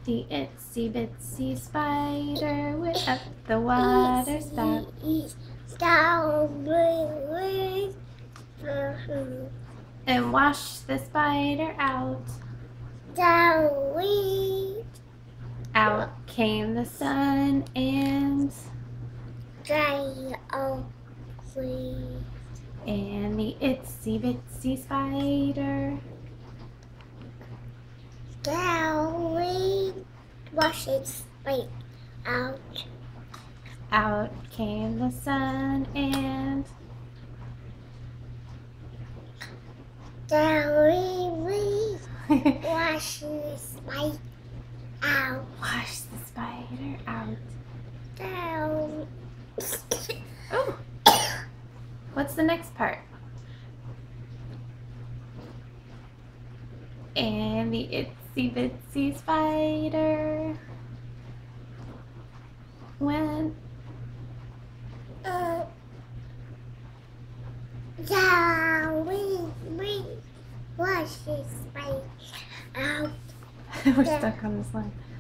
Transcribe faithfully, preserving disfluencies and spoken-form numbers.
The itsy bitsy spider went up the water spout and washed the spider out. Out came the sun and and the itsy bitsy spider wash its face out. Out came the sun and Down wash its face out. wash the spider out. Down. Oh, what's the next part? And the itsy bitsy spider went Uh, down. We we wash its face out. we're stuck on this line.